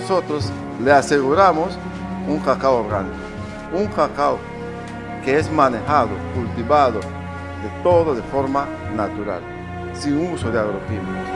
nosotros le aseguramos un cacao orgánico, un cacao que es manejado, cultivado, de todo de forma natural, sin uso de agroquímicos.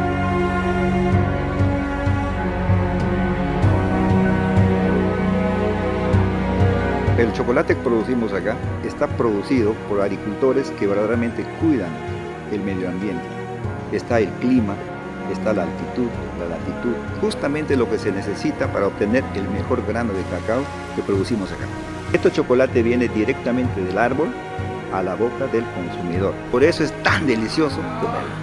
El chocolate que producimos acá está producido por agricultores que verdaderamente cuidan el medio ambiente. Está el clima, está la altitud, la latitud, justamente lo que se necesita para obtener el mejor grano de cacao que producimos acá. Este chocolate viene directamente del árbol a la boca del consumidor. Por eso es tan delicioso comerlo.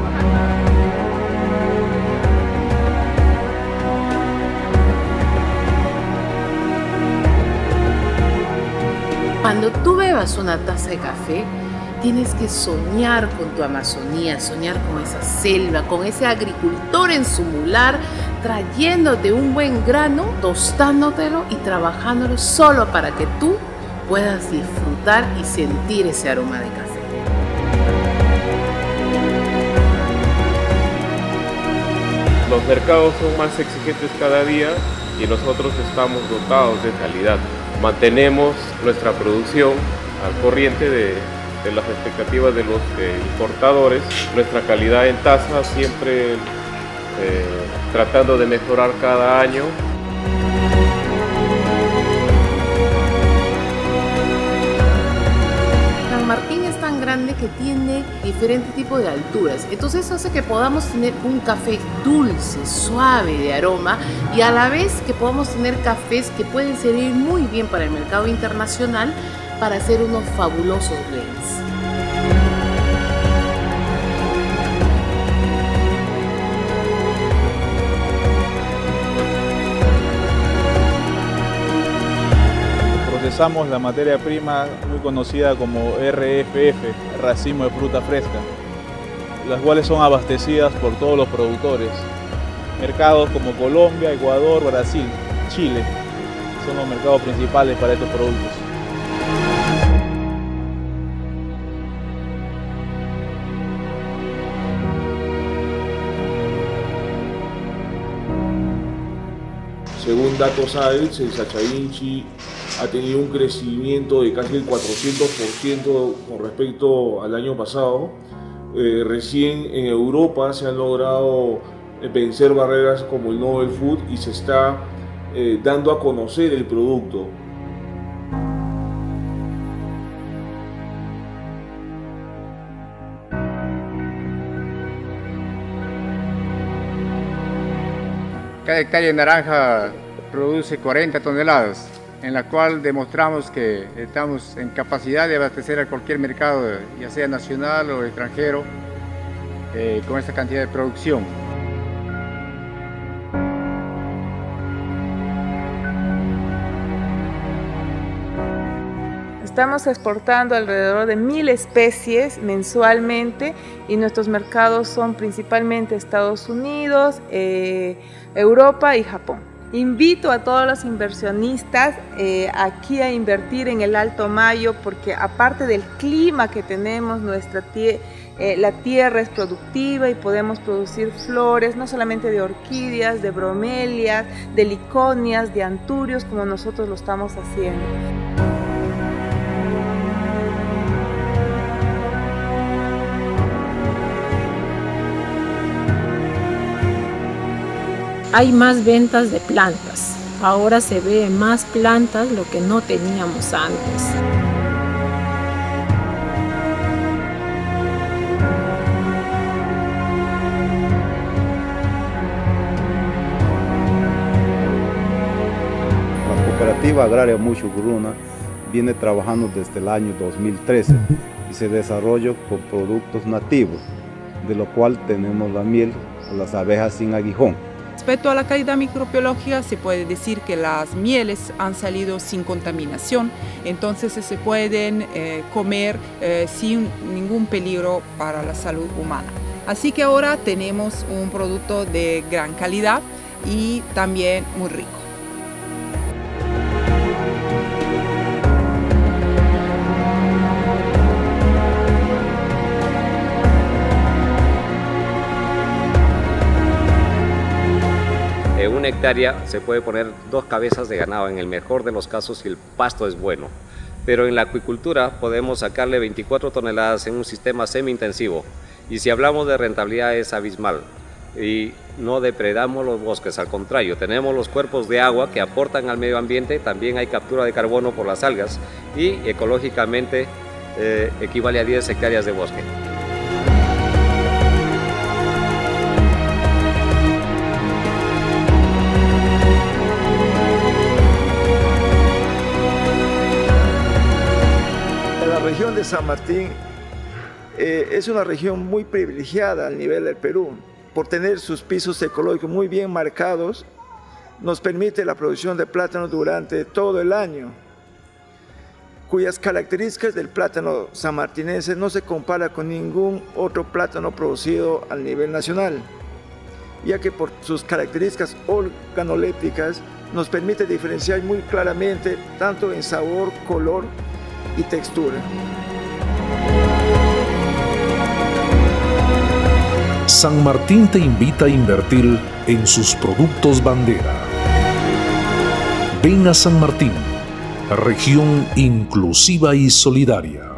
Cuando tú bebas una taza de café, tienes que soñar con tu Amazonía, soñar con esa selva, con ese agricultor en su mular, trayéndote un buen grano, tostándotelo y trabajándolo solo para que tú puedas disfrutar y sentir ese aroma de café. Los mercados son más exigentes cada día y nosotros estamos dotados de calidad. Mantenemos nuestra producción al corriente de las expectativas de los importadores, nuestra calidad en taza siempre tratando de mejorar cada año. San Martín es tan grande que tiene diferentes tipos de alturas, entonces eso hace que podamos tener un café dulce, suave de aroma y a la vez que podamos tener cafés que pueden servir muy bien para el mercado internacional para hacer unos fabulosos blends. Procesamos la materia prima muy conocida como RFF, racimo de fruta fresca, las cuales son abastecidas por todos los productores. Mercados como Colombia, Ecuador, Brasil, Chile son los mercados principales para estos productos. Según datos AELS, el Sachainchi ha tenido un crecimiento de casi el 400% con respecto al año pasado. Recién en Europa se han logrado vencer barreras como el Novel Food y se está dando a conocer el producto. Cada hectárea de naranja produce 40 toneladas, en la cual demostramos que estamos en capacidad de abastecer a cualquier mercado, ya sea nacional o extranjero, con esta cantidad de producción. Estamos exportando alrededor de 1000 especies mensualmente y nuestros mercados son principalmente Estados Unidos, Europa y Japón. Invito a todos los inversionistas aquí a invertir en el Alto Mayo porque aparte del clima que tenemos, la tierra es productiva y podemos producir flores no solamente de orquídeas, de bromelias, de liconias, de anturios como nosotros lo estamos haciendo. Hay más ventas de plantas. Ahora se ve más plantas, lo que no teníamos antes. La Cooperativa Agraria Muxugruna viene trabajando desde el año 2013 y se desarrolla con productos nativos, de lo cual tenemos la miel, las abejas sin aguijón. Respecto a la calidad microbiológica, se puede decir que las mieles han salido sin contaminación, entonces se pueden comer sin ningún peligro para la salud humana. Así que ahora tenemos un producto de gran calidad y también muy rico. una hectárea se puede poner 2 cabezas de ganado, en el mejor de los casos si el pasto es bueno. Pero en la acuicultura podemos sacarle 24 toneladas en un sistema semi-intensivo. Y si hablamos de rentabilidad es abismal. Y no depredamos los bosques, al contrario, tenemos los cuerpos de agua que aportan al medio ambiente, también hay captura de carbono por las algas y ecológicamente equivale a 10 hectáreas de bosque. La región de San Martín es una región muy privilegiada al nivel del Perú. Por tener sus pisos ecológicos muy bien marcados, nos permite la producción de plátano durante todo el año, cuyas características del plátano sanmartinense no se compara con ningún otro plátano producido a nivel nacional, ya que por sus características organolépticas nos permite diferenciar muy claramente tanto en sabor, color y textura. San Martín te invita a invertir en sus productos bandera. Ven a San Martín, región inclusiva y solidaria.